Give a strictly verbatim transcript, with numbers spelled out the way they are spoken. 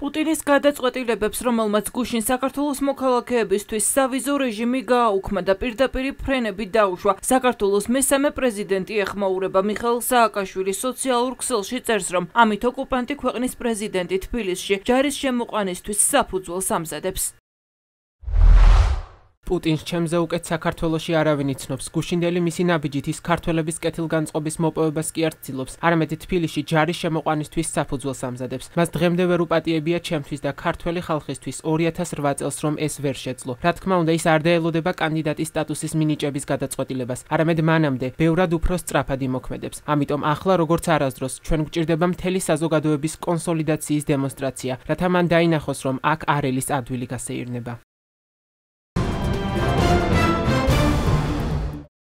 პუტინის გადაწყვეტილებებს, რომელმაც გუშინ საქართველოს მოქალაქეებისთვის სავიზო რეჟიმი გააუქმა და პირდაპირ ფრენები დაუშვა. საქართველოს მესამე პრეზიდენტი ეხმაურება მიხეილ სააკაშვილის სოციალურ ქსელში წერს, რომ ამით ოკუპანტი ქვეყნის პრეზიდენტი თბილისში ჯარის შემოყვანისთვის საფუძველს ამზადებს. პუტინს ჩემზე უკეთ საქართველოში არავინ იცნობს. გუშინდელი მისი ნაბიჯით ის ქართველების კეთილგანწყობის მოპოვებას კი არ ცდილობს, არამედ თბილისში ჯარის შემოყვანისთვის საფუძველს ამზადებს. მას დღემდე ვერ უპატიებია ჩემთვის და ქართველი ხალხისთვის ორი ათას რვა წელს რომ ეს ვერ შეძლო. რა თქმა უნდა, ის არ დაელოდება კანდიდატის სტატუსის მინიჭების გადაწყვეტილებას, არამედ მანამდე ბევრად უფრო სწრაფად იმოქმედებს. ამიტომ ახლა როგორც არასდროს ჩვენ გვჭირდება მთელი საზოგადოების კონსოლიდაციის დემონსტრაცია, რათა მან დაინახოს, რომ აქ არ ელის ადვილი გასეირნება.